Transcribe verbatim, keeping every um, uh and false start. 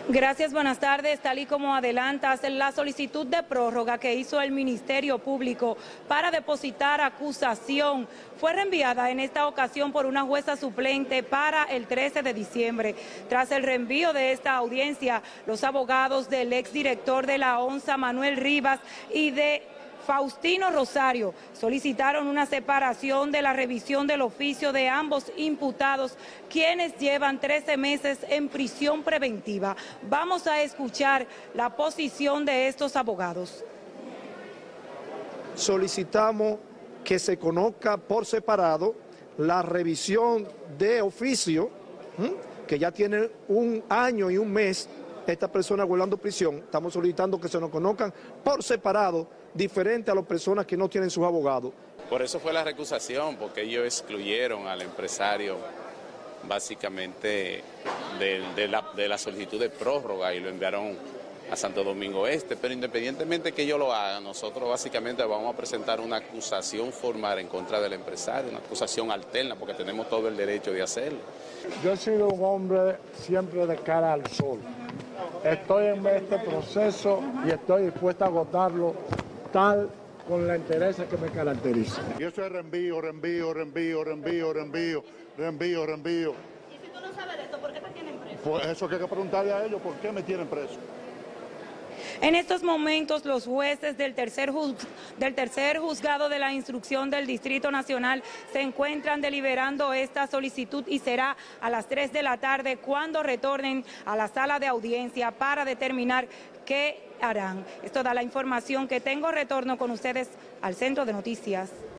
Gracias, buenas tardes. Tal y como adelantas, la solicitud de prórroga que hizo el Ministerio Público para depositar acusación fue reenviada en esta ocasión por una jueza suplente para el trece de diciembre. Tras el reenvío de esta audiencia, los abogados del exdirector de la ONSA, Manuel Rivas, y de Faustino Rosario solicitaron una separación de la revisión del oficio de ambos imputados, quienes llevan trece meses en prisión preventiva. Vamos a escuchar la posición de estos abogados. Solicitamos que se conozca por separado la revisión de oficio, ¿sí?, que ya tiene un año y un mes esta persona guardando prisión. Estamos solicitando que se nos conozcan por separado, diferente a las personas que no tienen sus abogados. Por eso fue la recusación, porque ellos excluyeron al empresario básicamente de, de, la, de la solicitud de prórroga y lo enviaron a Santo Domingo Este, pero independientemente que ellos lo hagan, nosotros básicamente vamos a presentar una acusación formal en contra del empresario, una acusación alterna, porque tenemos todo el derecho de hacerlo. Yo he sido un hombre siempre de cara al sol. Estoy en este proceso y estoy dispuesto a agotarlo tal con la interés que me caracteriza. Y eso es reenvío, reenvío, reenvío, reenvío, reenvío, reenvío, reenvío. ¿Y si tú no sabes de esto, por qué te tienen preso? Pues eso que hay que preguntarle a ellos, ¿por qué me tienen preso? En estos momentos, los jueces del tercer, juz... del tercer juzgado de la instrucción del Distrito Nacional se encuentran deliberando esta solicitud y será a las tres de la tarde cuando retornen a la sala de audiencia para determinar qué harán. Es toda la información que tengo. Retorno con ustedes al Centro de Noticias.